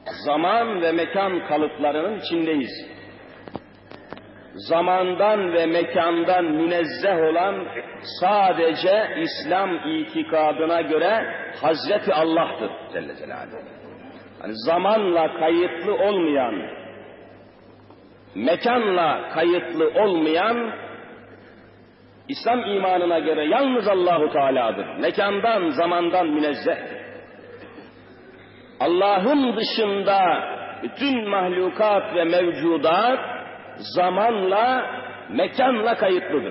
zaman ve mekan kalıplarının içindeyiz. Zamandan ve mekandan münezzeh olan sadece İslam itikadına göre Hazreti Allah'tır Celle Celaluhu. Yani zamanla kayıtlı olmayan, mekanla kayıtlı olmayan, İslam imanına göre yalnız Allahu Teala'dır. Mekandan, zamandan münezzehtir. Allah'ın dışında bütün mahlukat ve mevcudat zamanla, mekanla kayıtlıdır.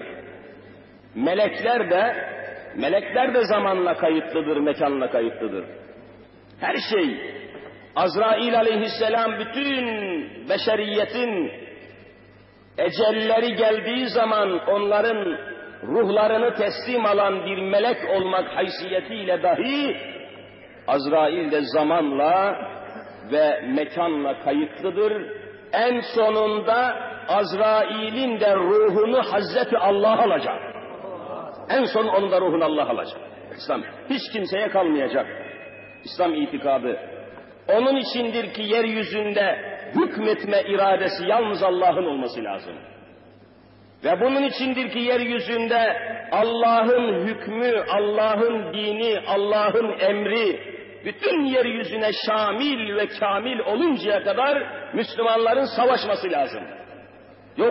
Melekler de zamanla kayıtlıdır, mekanla kayıtlıdır. Her şey, Azrail aleyhisselam bütün beşeriyetin ecelleri geldiği zaman onların ruhlarını teslim alan bir melek olmak haysiyetiyle dahi Azrail de zamanla ve mekanla kayıtlıdır. En sonunda Azrail'in de ruhunu Hazreti Allah alacak. En son onun da ruhunu Allah alacak. İslam hiç kimseye kalmayacak. İslam itikadı. Onun içindir ki yeryüzünde hükmetme iradesi yalnız Allah'ın olması lazım. Ve bunun içindir ki yeryüzünde Allah'ın hükmü, Allah'ın dini, Allah'ın emri bütün yeryüzüne şamil ve kamil oluncaya kadar Müslümanların savaşması lazım.